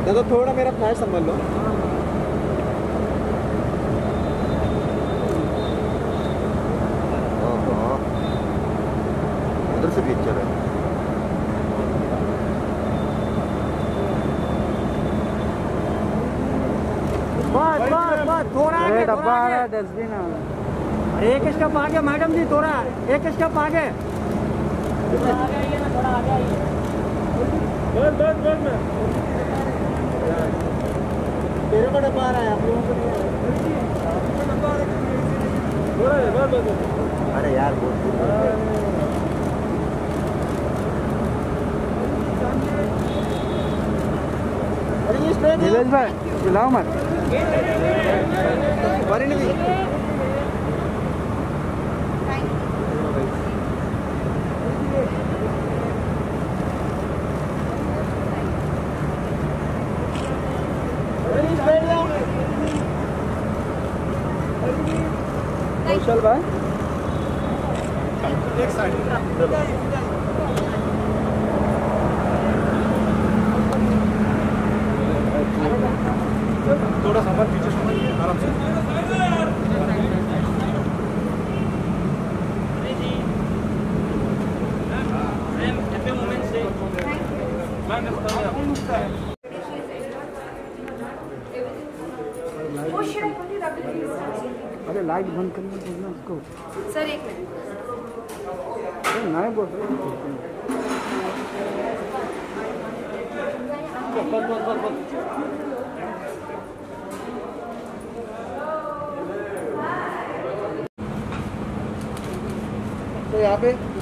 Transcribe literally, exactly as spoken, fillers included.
तो थोड़ा मेरा फ्लैश संभाल लो। उधर से पिक्चर है। बस बस बस थोड़ा आगे, डब्बा आ रहा है, डस्टबिन आ रहा है। एक स्टेप आगे मैडम जी, थोड़ा एक स्टेप आगे। थोड़ा आगे आइए ना, थोड़ा आगे आइए। बस बस बस में तेरे को डब्बा आ रहा है, आप लोगों को नहीं आ रहा है। बस बस। अरे यार बहुत नीलेश भाई बुलाओ मत। परिणीति कौशल भाई एक साइड थोड़ा सामान पीछे समझिए आराम से। अरे लाइट बंद करने बोलना उसको। सर एक मिनट। नहीं बोल रहे। तो यहाँ पे